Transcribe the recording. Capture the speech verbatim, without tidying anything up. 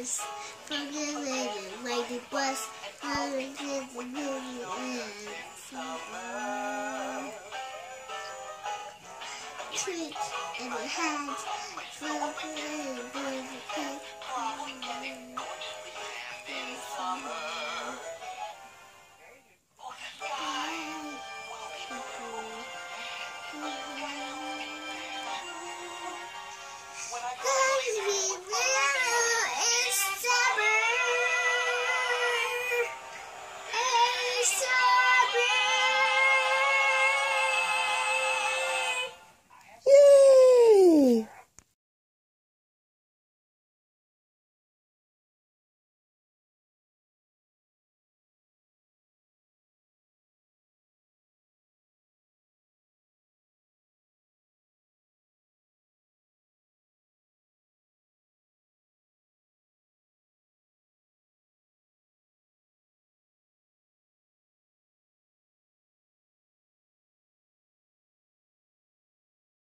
was from the lady like it was hundreds of millions. Treats and it had from the lady like it was.